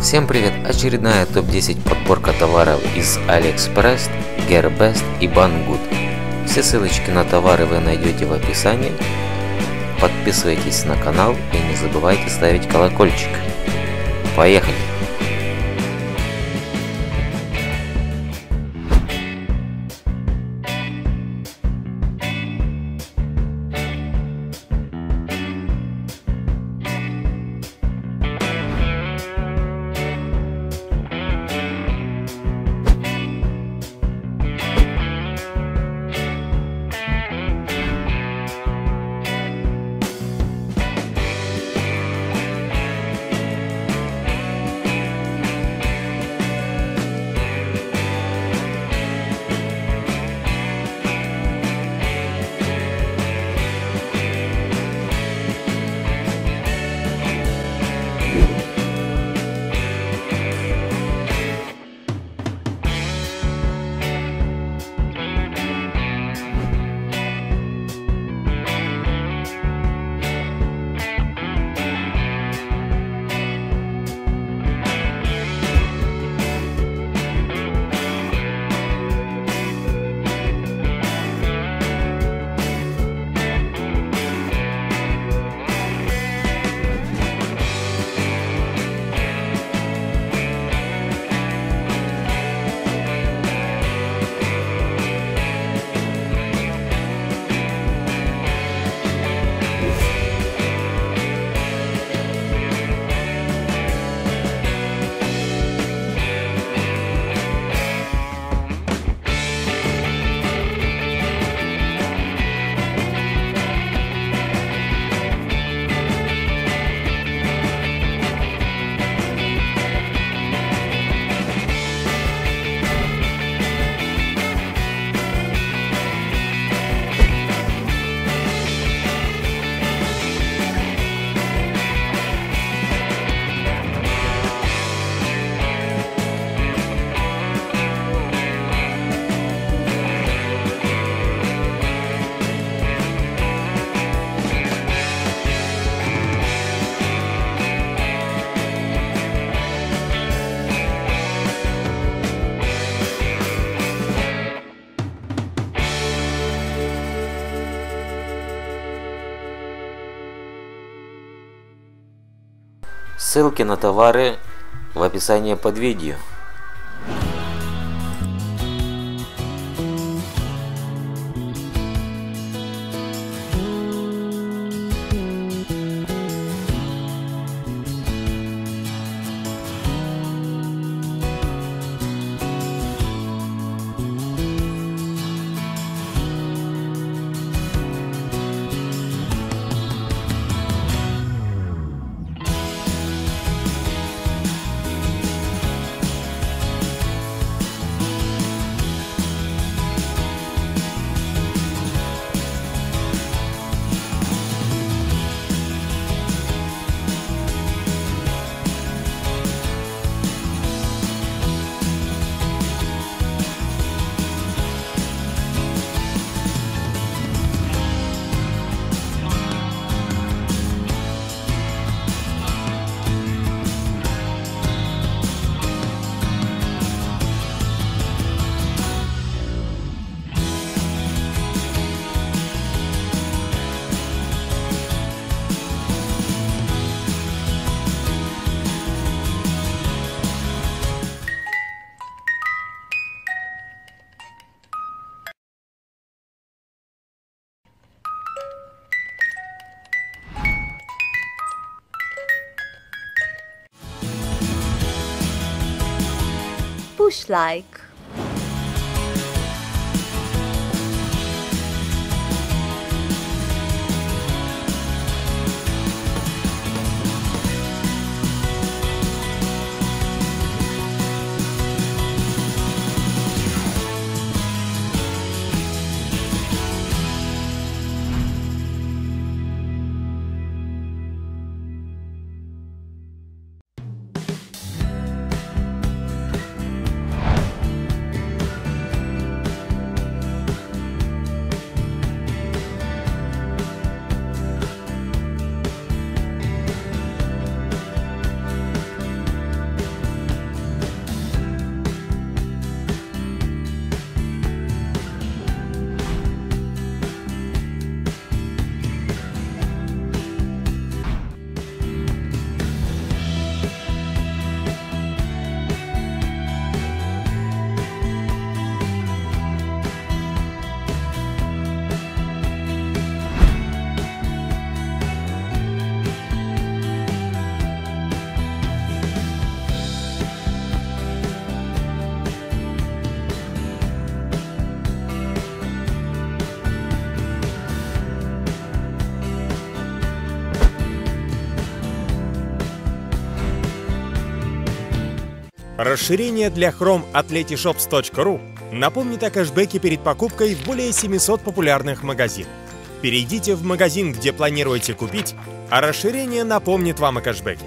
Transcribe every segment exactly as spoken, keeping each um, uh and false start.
Всем привет! Очередная топ десять подборка товаров из AliExpress, Gearbest и Banggood. Все ссылочки на товары вы найдете в описании. Подписывайтесь на канал и не забывайте ставить колокольчик. Поехали! Ссылки на товары в описании под видео. Push like. Расширение для Chrome от letyshops точка ру напомнит о кэшбэке перед покупкой в более семисот популярных магазинах. Перейдите в магазин, где планируете купить, а расширение напомнит вам о кэшбэке.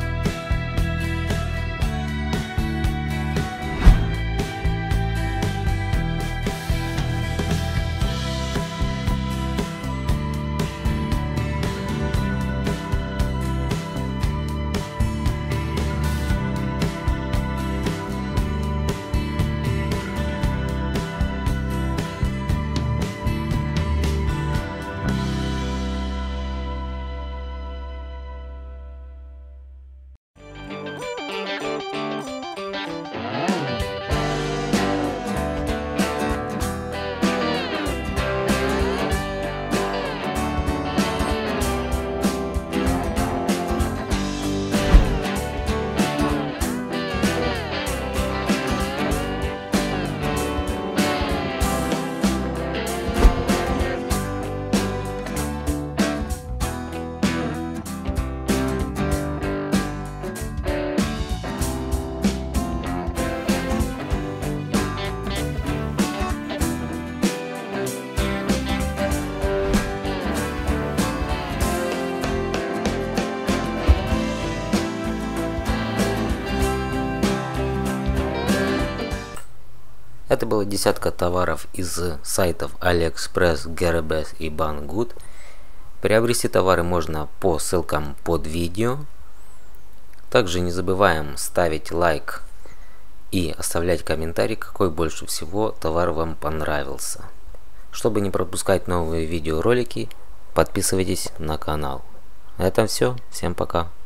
Это была десятка товаров из сайтов AliExpress, GearBest и Banggood. Приобрести товары можно по ссылкам под видео. Также не забываем ставить лайк и оставлять комментарий, какой больше всего товар вам понравился. Чтобы не пропускать новые видеоролики, подписывайтесь на канал. На этом все. Всем пока.